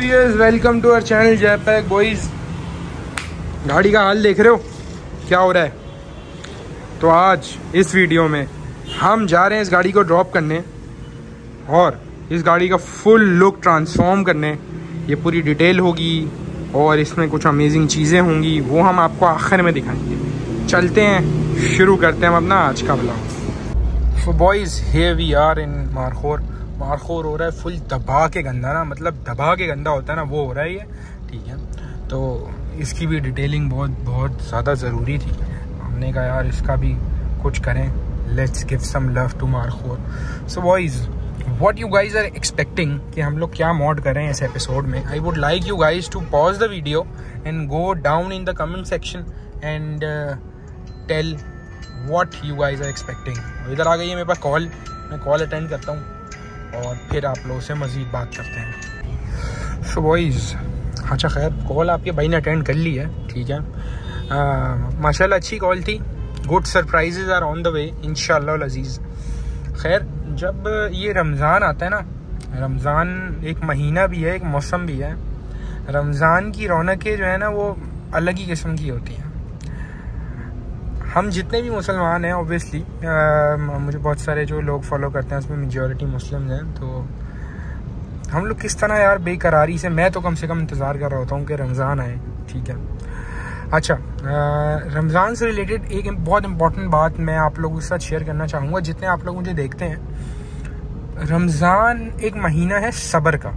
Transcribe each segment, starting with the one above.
Viewers, welcome to our channel जैपैक boys. गाड़ी का हाल देख रहे हो क्या हो रहा है। तो आज इस वीडियो में हम जा रहे हैं इस गाड़ी को ड्रॉप करने और इस गाड़ी का फुल लुक ट्रांसफॉर्म करने। ये पूरी डिटेल होगी और इसमें कुछ अमेजिंग चीज़ें होंगी, वो हम आपको आखिर में दिखाएंगे। चलते हैं, शुरू करते हैं हम अपना आज का vlog. So boys, here we are in Markhor हो रहा है फुल दबा के गंदा ना, मतलब दबा के गंदा होता है ना, वो हो रहा है ये। ठीक है, तो इसकी भी डिटेलिंग बहुत ज़्यादा ज़रूरी थी। हमने कहा यार इसका भी कुछ करें, let's give some love to Markhor. So boys, what you guys are expecting कि हम लोग क्या मॉड करें इस एपिसोड में। I would like you guys to pause the video and go down in the comment section and tell what you guys are expecting. इधर आ गई है मेरे पास कॉल, मैं कॉल अटेंड करता हूँ और फिर आप लोगों से मज़ीद बात करते हैं। सो बॉयज़, अच्छा खैर कॉल आपके भाई ने अटेंड कर ली है, ठीक है। माशाल्लाह अच्छी कॉल थी। Good surprises are on the way इंशाल्लाह अज़ीज़। खैर, जब ये रमज़ान आता है ना, रमज़ान एक महीना भी है, एक मौसम भी है। रमज़ान की रौनकें जो है ना वो अलग ही किस्म की होती हैं। हम जितने भी मुसलमान हैं, ऑब्वियसली मुझे बहुत सारे जो लोग फॉलो करते हैं उसमें मेजॉरिटी मुस्लिम हैं, तो हम लोग किस तरह यार बेकरारी से, मैं तो कम से कम इंतज़ार कर रहा होता हूँ कि रमज़ान आए। ठीक है, अच्छा, रमज़ान से रिलेटेड एक बहुत इम्पॉर्टेंट बात मैं आप लोगों के साथ शेयर करना चाहूँगा। जितने आप लोग मुझे देखते हैं, रमज़ान एक महीना है सब्र का।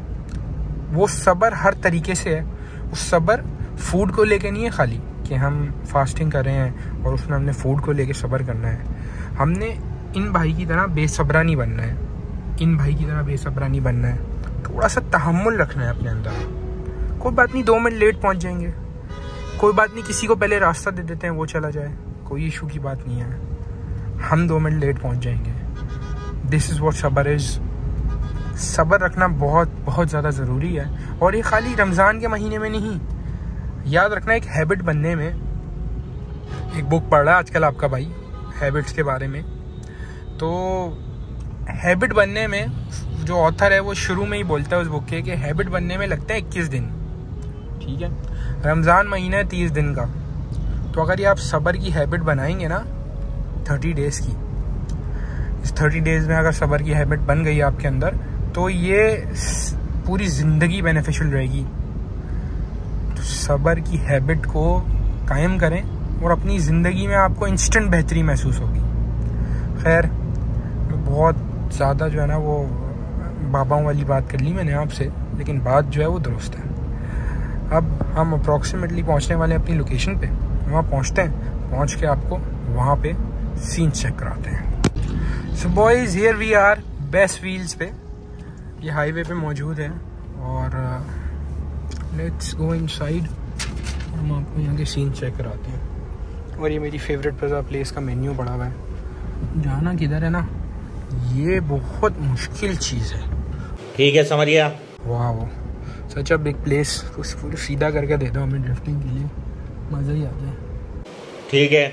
वो सब्र हर तरीके से है। वो सब्र फूड को लेके नहीं है खाली कि हम फास्टिंग कर रहे हैं और उसमें हमने फूड को लेके सब्र करना है। हमने इन भाई की तरह बेसब्रा नहीं बनना है, इन भाई की तरह बेसब्रा नहीं बनना है। थोड़ा सा तहम्मुल रखना है अपने अंदर। कोई बात नहीं, 2 मिनट लेट पहुंच जाएंगे, कोई बात नहीं, किसी को पहले रास्ता दे देते हैं वो चला जाए, कोई इशू की बात नहीं है। हम 2 मिनट लेट पहुंच जाएंगे। दिस इज़ व्हाट सब्र इज़। सब्र रखना बहुत ज़्यादा ज़रूरी है, और ये खाली रमज़ान के महीने में नहीं, याद रखना एक हैबिट बनने में। एक बुक पढ़ रहा है आजकल आपका भाई हैबिट्स के बारे में, तो हैबिट बनने में जो ऑथर है वो शुरू में ही बोलता है उस बुक के कि हैबिट बनने में लगता है 21 दिन। ठीक है, रमज़ान महीना है 30 दिन का, तो अगर ये आप सब्र की हैबिट बनाएंगे ना 30 डेज़ की, इस 30 डेज़ में अगर सब्र की हैबिट बन गई आपके अंदर, तो ये पूरी ज़िंदगी बेनिफिशियल रहेगी। सब्र की हैबिट को कायम करें और अपनी ज़िंदगी में आपको इंस्टेंट बेहतरी महसूस होगी। खैर, बहुत ज़्यादा जो है ना वो बाबाओं वाली बात कर ली मैंने आपसे, लेकिन बात जो है वो दुरुस्त है। अब हम अप्रॉक्सीमेटली पहुंचने वाले हैं अपनी लोकेशन पे। वहाँ पहुंचते हैं, पहुंच के आपको वहाँ पे सीन चेक कराते हैं। So boys, here we are best wheels पे। ये हाईवे पे मौजूद है और लेट्स गो इनसाइड। हम आपको यहाँ के सीन चेक कराते हैं। और ये मेरी फेवरेट पिज़्ज़ा प्लेस का मेन्यू पड़ा हुआ है। जाना किधर है ना, ये बहुत मुश्किल चीज़ है। ठीक है, समझ गया। वाह, सच अ बिग प्लेस। उस पूरे सीधा करके दे दो हमें ड्रिफ्टिंग के लिए, मज़ा ही आ जाए। ठीक है,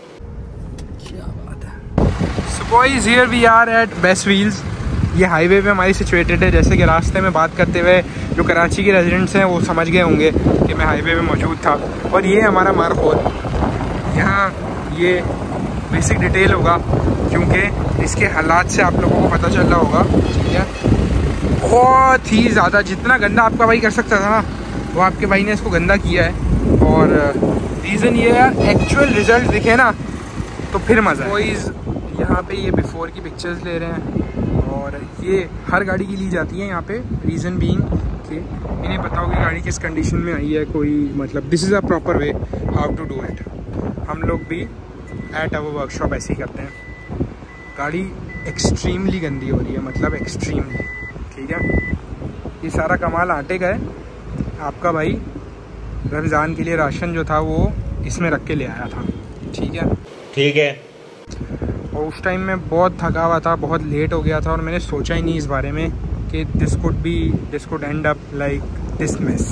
क्या बात है। So boys, here we are at best wheels. ये हाईवे पे हमारी सिचुएटेड है। जैसे कि रास्ते में बात करते हुए जो कराची के रेजिडेंट्स हैं वो समझ गए होंगे कि मैं हाईवे पे मौजूद था। और ये हमारा मारखोर। यहाँ ये बेसिक डिटेल होगा क्योंकि इसके हालात से आप लोगों को पता चल रहा होगा। ठीक है, बहुत ही ज़्यादा, जितना गंदा आपका भाई कर सकता था ना, वो आपके भाई ने इसको गंदा किया है। और रीज़न ये है, एक्चुअल रिजल्ट दिखे ना तो फिर मज़ा है। बॉयज़, यहाँ पे ये बिफोर की पिक्चर्स ले रहे हैं और ये हर गाड़ी की ली जाती है यहाँ पे। रीज़न बीइंग कि इन्हें पता हो कि गाड़ी किस कंडीशन में आई है, कोई मतलब this is a proper way how to do it. हम लोग भी एट आवर वर्कशॉप ऐसे ही करते हैं। गाड़ी एक्सट्रीमली गंदी हो रही है, मतलब एक्सट्रीमली। ठीक है, ये सारा कमाल आटे का है। आपका भाई रमज़ान के लिए राशन जो था वो इसमें रख के ले आया था। ठीक है, ठीक है। और उस टाइम में बहुत थका हुआ था, बहुत लेट हो गया था और मैंने सोचा ही नहीं इस बारे में कि this could end up like this mess.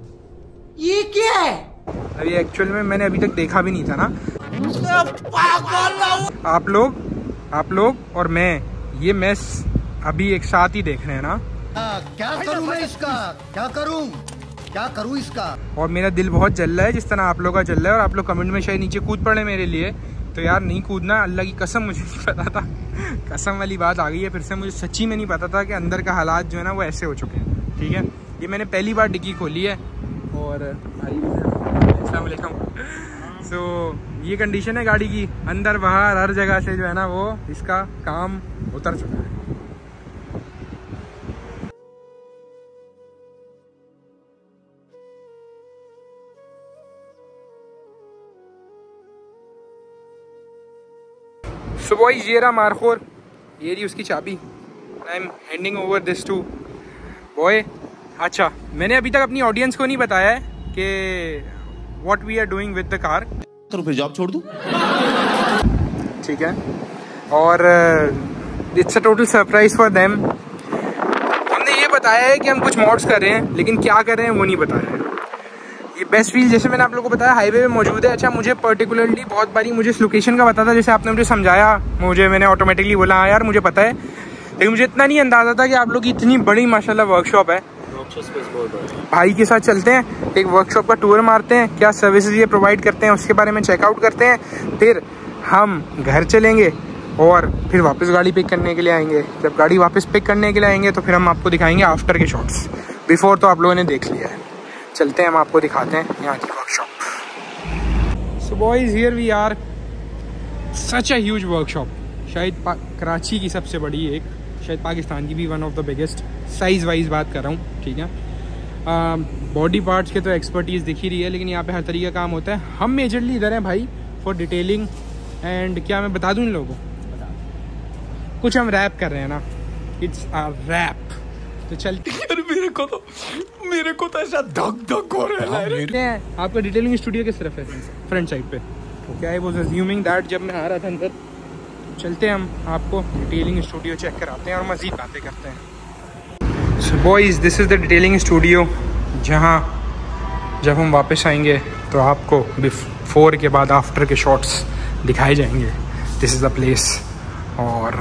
ये क्या है? अभी एक्चुअल में मैंने अभी तक देखा भी नहीं था ना। आप लोग और मैं ये मेस अभी एक साथ ही देख रहे हैं ना, क्या करूं मैं इसका? क्या करूं इसका? और मेरा दिल बहुत जल रहा है जिस तरह आप लोग का जल रहा है। और आप लोग कमेंट में शायद नीचे कूद पड़े मेरे लिए, तो यार नहीं कूदना, अल्लाह की कसम मुझे नहीं पता था। कसम वाली बात आ गई है फिर से, मुझे सच्ची में नहीं पता था कि अंदर का हालात जो है ना वो ऐसे हो चुके हैं। ठीक है, ये मैंने पहली बार डिग्गी खोली है और अस्सलाम वालेकुम। सो ये कंडीशन है गाड़ी की, अंदर बाहर हर जगह से जो है ना वो इसका काम उतर चुका है। सो बॉयज ये रहा मारखोर, ये रही उसकी चाबी। I am handing over this to boy. अच्छा, मैंने अभी तक अपनी ऑडियंस को नहीं बताया है कि what we are doing with the car. तो फिर जॉब छोड़ दूं? ठीक है, और it's a total surprise for them. हमने ये बताया है कि हम कुछ मॉड्स कर रहे हैं, लेकिन क्या कर रहे हैं वो नहीं बताया है। ये बेस्ट व्हील जैसे मैंने आप लोगों को बताया हाईवे पे मौजूद है। अच्छा, मुझे पर्टिकुलरली बहुत बारी मुझे इस लोकेशन का पता था, जैसे आपने मुझे समझाया, मैंने ऑटोमेटिकली बोला हाँ यार मुझे पता है, लेकिन मुझे इतना नहीं अंदाजा था कि आप लोग की इतनी बड़ी माशाल्लाह वर्कशॉप है। भाई के साथ चलते हैं, एक वर्कशॉप का टूर मारते हैं, क्या सर्विसेज ये प्रोवाइड करते हैं उसके बारे में चेकआउट करते हैं, फिर हम घर चलेंगे और फिर वापस गाड़ी पिक करने के लिए आएंगे। जब गाड़ी वापस पिक करने के लिए आएंगे तो फिर हम आपको दिखाएंगे आफ्टर के शॉट्स। बिफोर तो आप लोगों ने देख लिया है, चलते हैं हम आपको दिखाते हैं यहाँ की workshop. So boys here we are, such a huge workshop, शायद कराची की सबसे बड़ी, एक शायद पाकिस्तान की भी one of the biggest, size wise बात कर रहा हूँ। ठीक है, बॉडी पार्ट्स के तो एक्सपर्टीज़ दिख ही रही है, लेकिन यहाँ पे हर तरीके का काम होता है। हम मेजरली इधर हैं भाई फॉर डिटेलिंग एंड क्या मैं बता दूँ इन लोगों को, कुछ हम रैप कर रहे हैं ना, इट्स आ रैप। तो चलते मेरे को तो ऐसा धक हो रहा है। आपका डिटेलिंग स्टूडियो किस तरफ है? फ्रंट साइड पे। Okay, I was assuming that जब मैं आ रहा था अंदर। चलते हैं हम आपको डिटेलिंग स्टूडियो चेक कराते हैं और मज़ीद बातें करते हैं। So boys this is the detailing studio, जहाँ जब हम वापस आएंगे तो आपको बिफोर के बाद आफ्टर के शॉट्स दिखाए जाएंगे। दिस इज़ द प्लेस और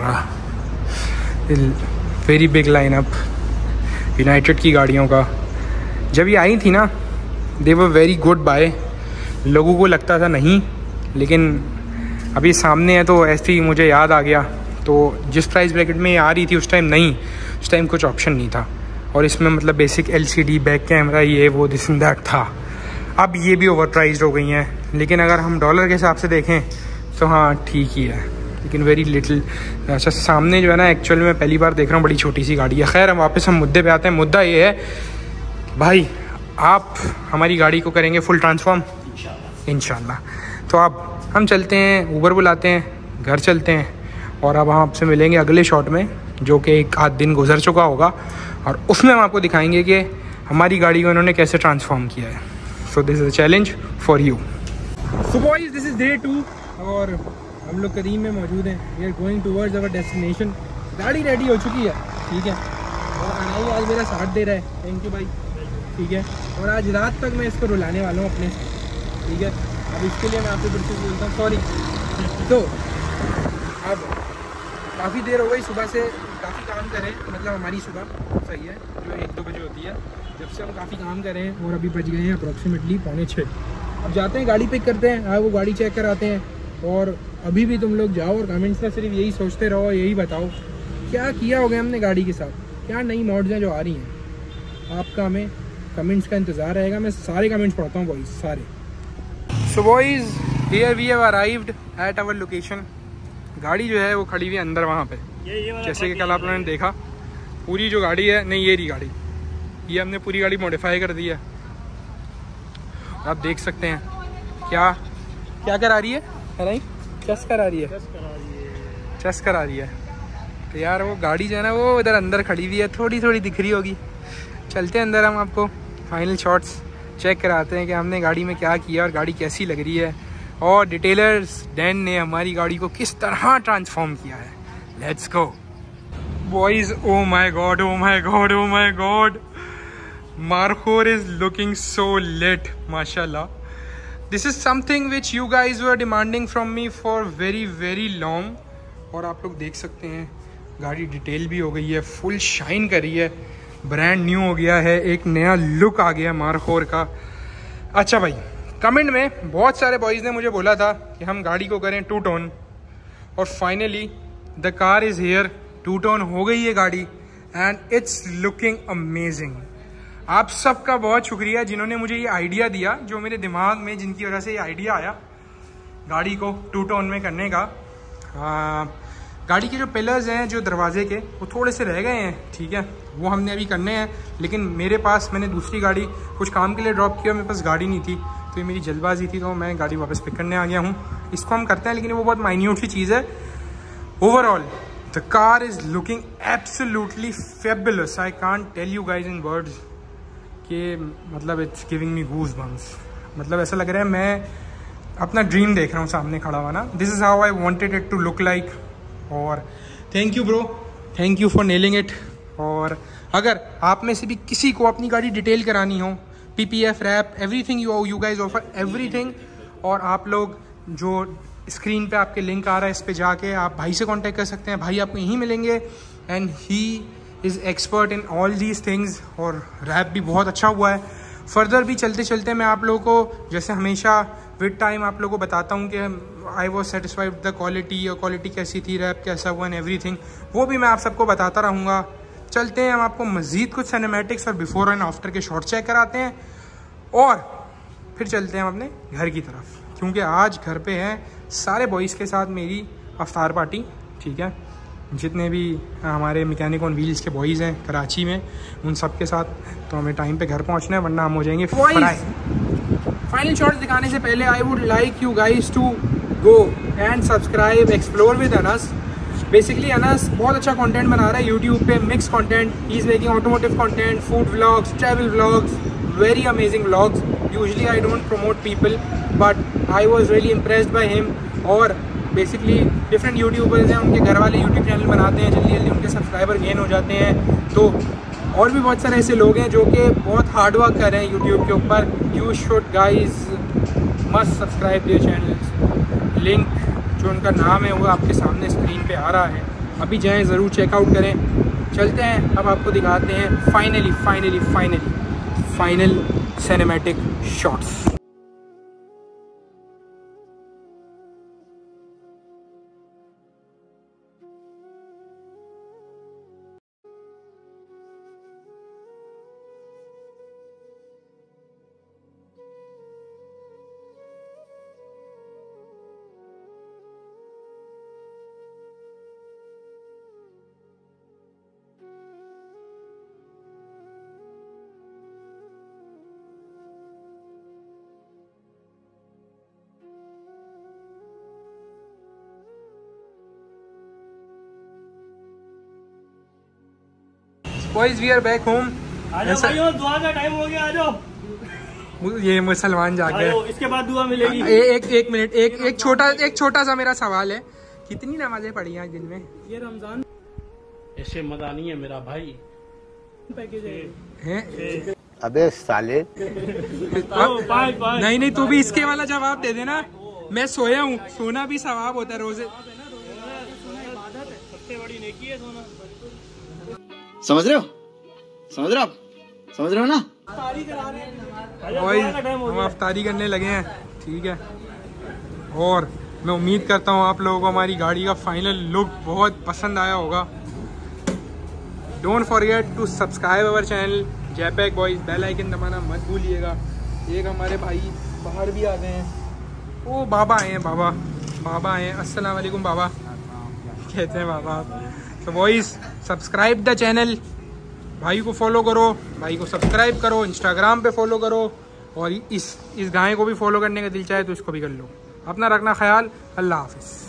वेरी बिग लाइनअप यूनाइटेड की गाड़ियों का। जब ये आई थी ना they were very good buy, लोगों को लगता था नहीं, लेकिन अभी सामने है तो ऐसे ही मुझे याद आ गया। तो जिस प्राइस ब्रैकेट में ये आ रही थी उस टाइम नहीं, उस टाइम कुछ ऑप्शन नहीं था, और इसमें मतलब बेसिक LCD बैक कैमरा ये वो दिस एंड दैट था। अब ये भी ओवर प्राइज्ड हो गई हैं, लेकिन अगर हम डॉलर के हिसाब से देखें तो हाँ ठीक ही है, लेकिन वेरी लिटिल। अच्छा, सामने जो है ना एक्चुअल में पहली बार देख रहा हूँ, बड़ी छोटी सी गाड़ी है। खैर हम मुद्दे पे आते हैं। मुद्दा ये है भाई, आप हमारी गाड़ी को करेंगे फुल ट्रांसफॉर्म इंशाल्लाह। तो अब हम चलते हैं, ऊबर बुलाते हैं, घर चलते हैं, और अब हम आपसे मिलेंगे अगले शॉट में, जो कि एक आध दिन गुजर चुका होगा, और उसमें हम आपको दिखाएंगे कि हमारी गाड़ी को इन्होंने कैसे ट्रांसफॉर्म किया है। So this is a challenge for you. So boys this is day 2 और हम लोग करीम में मौजूद हैं। We are going towards our destination. गाड़ी रेडी हो चुकी है, ठीक है, और अनाई आज मेरा साथ दे रहा है, थैंक यू भाई। ठीक है, और आज रात तक मैं इसको रुलाने वाला हूँ अपने से। ठीक है, अब इसके लिए मैं आपसे बिल्कुल बोलता हूँ सॉरी। तो अब काफ़ी देर हो गई, सुबह से काफ़ी काम करें, मतलब हमारी सुबह सही है जो 1-2 बजे होती है, जब से हम काफ़ी काम कर रहे हैं, और अभी बज गए हैं अप्रॉक्सीमेटली 5:45। अब जाते हैं गाड़ी पिक करते हैं, हाँ वो गाड़ी चेक कराते हैं। और अभी भी तुम लोग जाओ और कमेंट्स में सिर्फ यही सोचते रहो, यही बताओ क्या किया हो गया हमने गाड़ी के साथ, क्या नई मॉड्स हैं जो आ रही हैं। आपका हमें कमेंट्स का इंतज़ार रहेगा, मैं सारे कमेंट्स पढ़ता हूँ बॉयज़, सारे। So boys here we have arrived at our location. गाड़ी जो है वो खड़ी हुई है अंदर वहाँ पे, जैसे कि कल आप लोगों ने देखा। पूरी जो गाड़ी है, नहीं ये रही गाड़ी, ये हमने पूरी गाड़ी मॉडिफाई कर दी है। आप देख सकते हैं क्या क्या करा रही है, नहीं चस करा रही है, चस करा रही है। तो यार वो गाड़ी जो है ना वो इधर अंदर खड़ी हुई है, थोड़ी थोड़ी दिख रही होगी। चलते हैं अंदर, हम आपको फाइनल शॉट्स चेक कराते हैं कि हमने गाड़ी में क्या किया और गाड़ी कैसी लग रही है, और डिटेलर्स डैन ने हमारी गाड़ी को किस तरह ट्रांसफॉर्म किया है। Let's go boys. Oh my god, oh my god, oh my god, Markhor is looking so lit माशाल्लाह। This is something which you guys were demanding from me for very very long. और आप लोग देख सकते हैं गाड़ी डिटेल भी हो गई है, फुल शाइन कर रही है। ब्रांड न्यू हो गया है, एक नया लुक आ गया मारखोर का। अच्छा भाई, कमेंट में बहुत सारे बॉयज़ ने मुझे बोला था कि हम गाड़ी को करें 2 टोन, और finally the car is here. 2 tone हो गई है गाड़ी एंड इट्स लुकिंग अमेजिंग। आप सबका बहुत शुक्रिया जिन्होंने मुझे ये आइडिया दिया, जो मेरे दिमाग में जिनकी वजह से ये आइडिया आया गाड़ी को 2 टोन में करने का। गाड़ी के जो पिलर्स हैं, जो दरवाजे के, वो थोड़े से रह गए हैं, ठीक है, वो हमने अभी करने हैं। लेकिन मेरे पास, मैंने दूसरी गाड़ी कुछ काम के लिए ड्रॉप किया, मेरे पास गाड़ी नहीं थी, तो ये मेरी जल्दबाजी थी, तो मैं गाड़ी वापस पिक करने आ गया हूँ। इसको हम करते हैं, लेकिन वो बहुत माइन्यूट सी चीज़ है। Overall the car is looking absolutely fabulous. I can't tell you guys in words कि मतलब it's giving me goose bumps. मतलब ऐसा लग रहा है मैं अपना ड्रीम देख रहा हूँ सामने खड़ा हुआ ना। This is how I wanted it to look like. और thank you bro, thank you for nailing it. और अगर आप में से भी किसी को अपनी गाड़ी डिटेल करानी हो, PPF wrap, everything you guys offer everything. और आप लोग जो स्क्रीन पे आपके लिंक आ रहा है, इस पे जाके आप भाई से कांटेक्ट कर सकते हैं। भाई आपको यहीं मिलेंगे and he is expert in all these things. और रैप भी बहुत अच्छा हुआ है। फर्दर भी चलते चलते मैं आप लोगों को, जैसे हमेशा विद टाइम आप लोगों को बताता हूँ कि I was satisfied the quality, और क्वालिटी कैसी थी, रैप कैसा हुआ एंड एवरीथिंग, वो भी मैं आप सबको बताता रहूँगा। चलते हैं, हम आपको मज़ीद कुछ सिनेमैटिक्स और बिफोर एंड आफ्टर के शॉर्ट चेक कराते हैं, और फिर चलते हैं हम अपने घर की तरफ, क्योंकि आज घर पे हैं सारे बॉयज़ के साथ मेरी अफ्तार पार्टी, ठीक है। जितने भी हमारे मैकेनिक ऑन व्हील्स के बॉयज़ हैं कराची में, उन सब के साथ। तो हमें टाइम पे घर पहुंचना है, वरना हम हो जाएंगे फ्राई। फाइनल शॉट्स दिखाने से पहले I would like you guys to go and subscribe explore with Anas. Basically Anas बहुत अच्छा कंटेंट बना रहा है यूट्यूब पे, mix content. He is making automotive content, food vlogs, travel vlogs, very amazing vlogs. Usually I don't promote people, but I was really impressed by him. और basically different YouTubers हैं, उनके घर वाले YouTube channel बनाते हैं, जल्दी जल्दी उनके सब्सक्राइबर गेन हो जाते हैं। तो और भी बहुत सारे ऐसे लोग हैं जो कि बहुत हार्ड वर्क कर रहे हैं यूट्यूब के ऊपर। You should guys must subscribe their channels. Link जो उनका नाम है वो आपके सामने स्क्रीन पे आ रहा है, अभी जाएं, ज़रूर चेकआउट करें। चलते हैं, अब आपको दिखाते हैं final cinematic shots. Boys we are back home. दुआ का टाइम हो गया, आ जाओ। ये मुसलमान जाके, इसके बाद दुआ मिलेगी। एक मिनट, एक छोटा सा मेरा सवाल है, कितनी नमाजें पढ़ी हैं दिन में? ये रमजान ऐसे मजा नहीं है मेरा भाई। पैकेज है अबे साले। नहीं तू भी इसके वाला जवाब दे देना। मैं सोया हूँ, सोना भी सवाब होता है रोजे। सबसे बड़ी नेकी है सोना। समझ रहे हो आप? समझ रहे हो ना? हम अफ्तारी करने लगे हैं, ठीक है। और मैं उम्मीद करता हूँ आप लोगों को हमारी गाड़ी का फाइनल लुक बहुत पसंद आया होगा। Don't forget to subscribe our channel जैपैक बॉयज़, बेल आइकन दबाना मत भूलिएगा। एक हमारे भाई बाहर भी आ गए हैं, वो बाबा आए हैं, बाबा आए हैं। अस्सलाम वालेकुम बाबा कहते हैं बाबा। तो बॉयज़ सब्सक्राइब द चैनल, भाई को फॉलो करो, भाई को सब्सक्राइब करो, इंस्टाग्राम पे फॉलो करो, और इस गाय को भी फॉलो करने का दिल चाहे तो इसको भी कर लो। अपना रखना ख्याल, अल्लाह हाफिज़।